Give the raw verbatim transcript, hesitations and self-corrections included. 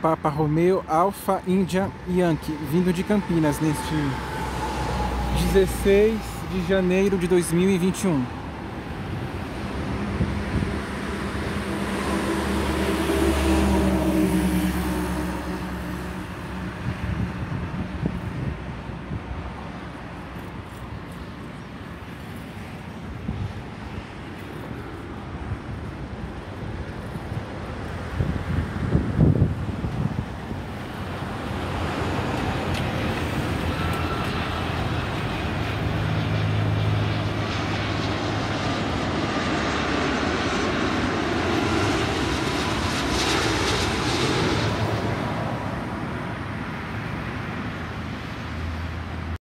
Papa Romeo Alpha India Yankee, vindo de Campinas, neste dezesseis de janeiro de dois mil e vinte e um.